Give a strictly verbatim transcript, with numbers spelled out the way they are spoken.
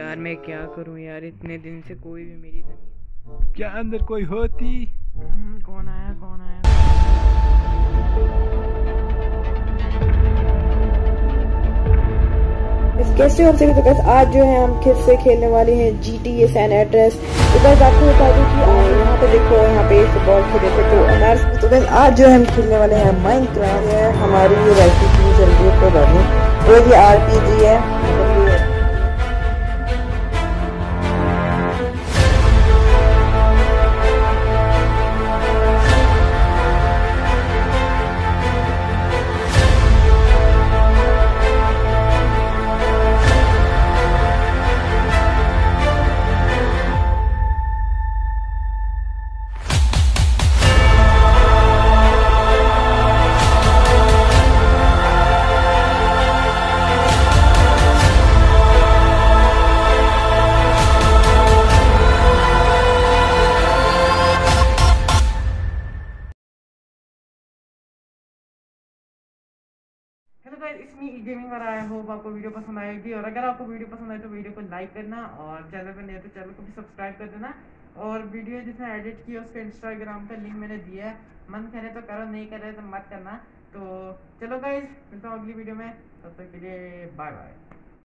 यार मैं क्या करूं यार, इतने दिन से कोई भी मेरी जमीन। क्या अंदर कोई होती? हम्म, कौन आया कौन आया? कैसे हो सके तो बस आज जो है हम फिर से खेलने वाले हैं G T A San Andreas बस आपको बता दूं कि यहाँ पे देखो, यहाँ पे फुटबॉल खेले थे तो अनार तो बस आज जो है हम खेलने वाले हैं माइनक्राफ्ट है। हमारी ये रेसिपी चल रही है तो वो भी आर पी जी है। हेलो गाइस, इसमें ई गेमिंग पर आया। होप आपको वीडियो पसंद आएगी, और अगर आपको वीडियो पसंद आए तो वीडियो को लाइक करना, और चैनल पर नहीं है तो चैनल को भी सब्सक्राइब कर देना। और वीडियो जिसने एडिट की है उसका इंस्टाग्राम का लिंक मैंने दिया है, मन करे तो करो, नहीं करे तो मत करना। तो चलो गाइस, मिलता हूँ अगली वीडियो में, तब तक के लिए बाय बाय।